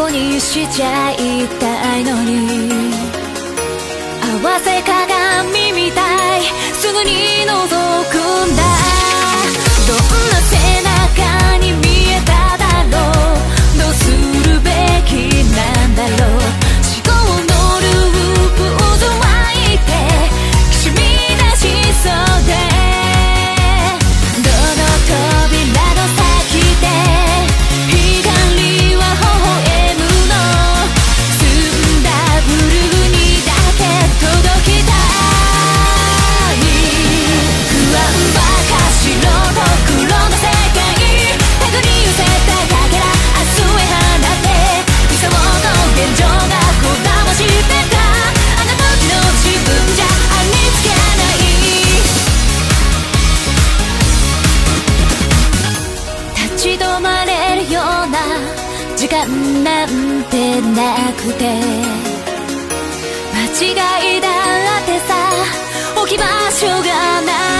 うにしちゃいたいのに、合わせ鏡みたいすぐに覗くんだ。どんな背中に見えただろう、どうするべきなんだろう。思考のループ渦巻いてきしみ出しそうで、どの扉の先で光は微笑むの。澄んだブルーにだけ届きたい。不安ばか白と黒の世界、手繰り寄せたかけら明日へ放って理想と現状がこだましてた。あの時の自分じゃありつけない。立ち止まれるような時間なんてなくて、間違いだってさ置き場所がない。